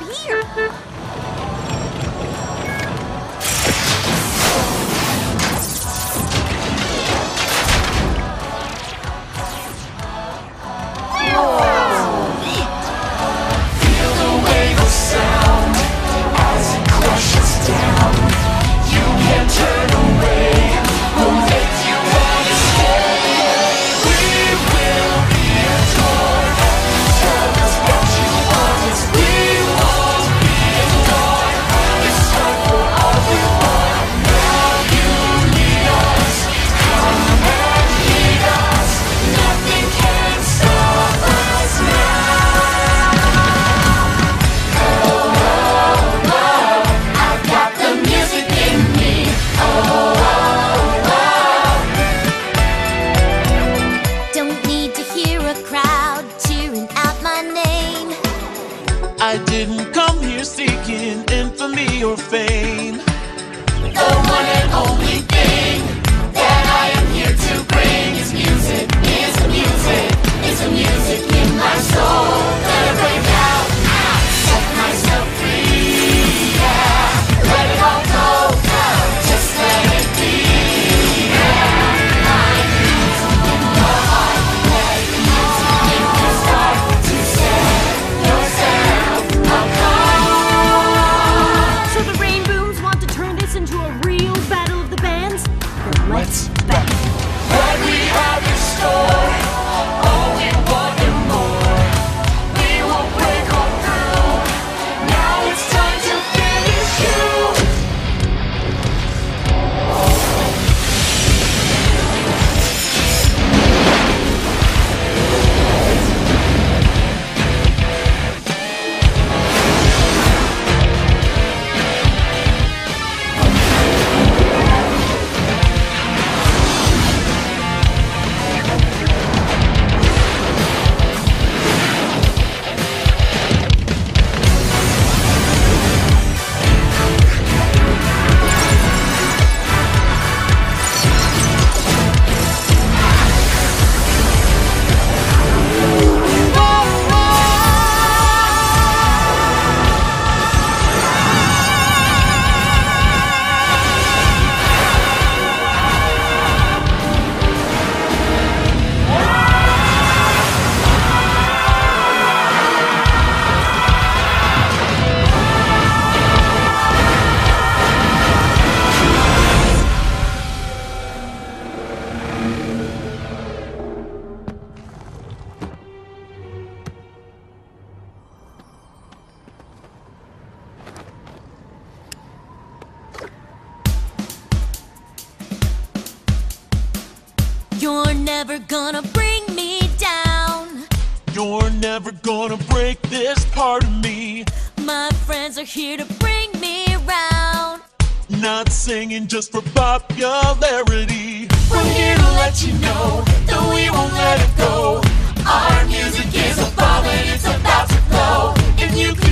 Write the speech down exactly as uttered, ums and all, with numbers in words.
here? Feel the wave of sound as it crushes down. You can't turn away. We'll make you wanna stay. We will be adored. Tell us what you want us. We won't be ignored. It's time for everyone. Now you need us. Come and meet us. Nothing can stop us now. Oh, oh, oh, I've got the music in me. Oh, oh, oh. Don't need to hear a crowd cheering out my name. I didn't come here seeking infamy or fame. The one and only thing that I am here to bring is music, is the music, is the music in my soul. Let it break out, set myself free, yeah. Let it all go, just let it be, yeah. My music in your heart, let the music make you start to set yourself apart. So the Rain Booms want to turn this into a real battle of the bands? Then let's battle. What we have in store, all we want and more. We will break on through. Now it's time to finish you. You're never gonna bring me down. You're never gonna break this part of me. My friends are here to bring me around. Not singing just for popularity. We're here to let you know that we won't let it go. Our music is a bomb and it's about to blow. If you